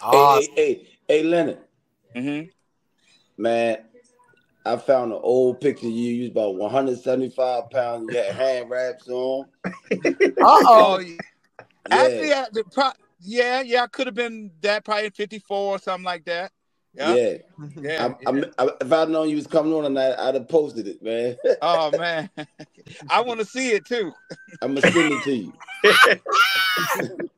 Awesome. Hey, Leonard. Mm-hmm. Man, I found an old picture of you. You was about 175 pounds. You had hand wraps on. Oh, Yeah. actually, I could have been that, probably 54 or something like that. Yeah. Yeah. If I'd known you was coming on tonight, I'd have posted it, man. Oh man, I want to see it too. I'm gonna send it to you.